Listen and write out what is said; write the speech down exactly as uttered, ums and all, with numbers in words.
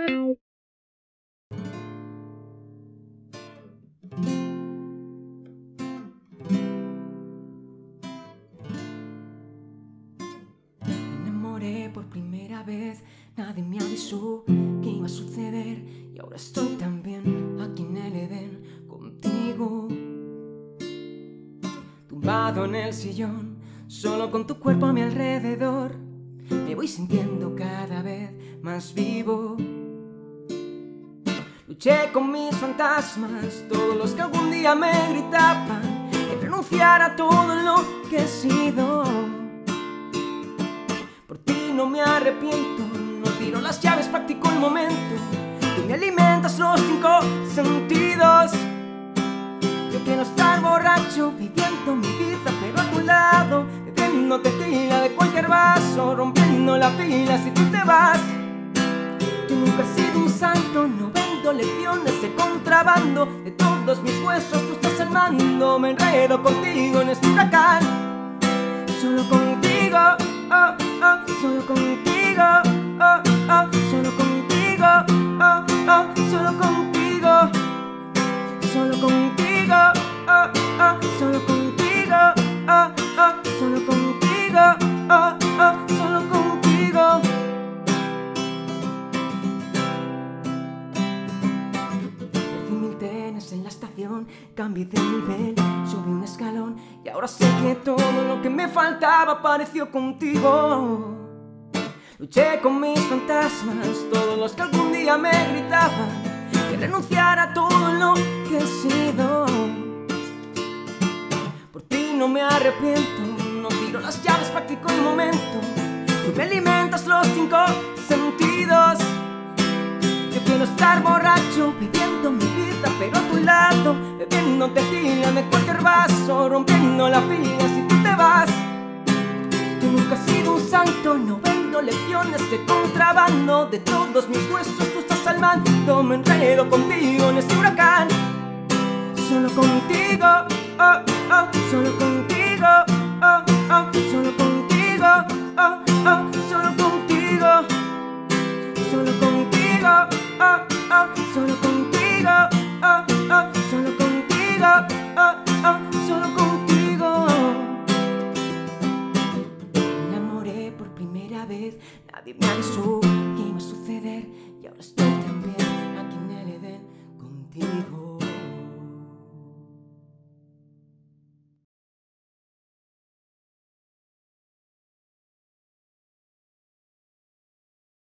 Me enamoré por primera vez, nadie me avisó que iba a suceder, y ahora estoy también aquí en el Edén contigo, tumbado en el sillón, solo con tu cuerpo a mi alrededor. Me voy sintiendo cada vez más vivo. Luché con mis fantasmas, todos los que algún día me gritaban que renunciara a todo lo que he sido. Por ti no me arrepiento, no tiro las llaves, practico el momento. Tú me alimentas los cinco sentidos. Yo quiero estar borracho, viviendo mi vida, pero a tu lado, bebiendo tequila de cualquier vaso, rompiendo la fila si tú te vas. Yo nunca he sido un santo, no vendo lecciones de contrabando. De todos mis huesos tú estás al mando, me enredo contigo en este huracán. Solo contigo, oh, oh, solo contigo, oh, oh, solo contigo, oh, oh, solo contigo, solo contigo, oh, oh, solo contigo, oh, oh, solo contigo, oh, oh, solo contigo. Perdí mil trenes en la estación, cambié de nivel, subí un escalón y ahora sé que todo lo que me faltaba apareció contigo. Luché con mis fantasmas, todos los que algún día me gritaban que renunciara a todo lo que he sido. Por ti no me arrepiento, no tiro las llaves, practico el momento. Tú me alimentas los cinco sentidos. Yo quiero estar borracho, viviendo mi vida, pero a tu lado, bebiendo tequila de cualquier vaso, rompiendo la fila si tú te vas. Yo nunca he sido un santo, no vendo lecciones de contrabando. De todos mis huesos tú estás al mando, me enredo contigo en este huracán. Solo contigo, oh, oh, solo contigo, oh, oh, solo contigo, oh, oh, solo contigo, solo contigo, oh, oh, solo contigo, oh, oh, solo contigo, oh, oh, solo contigo. Me enamoré por primera vez, nadie me avisó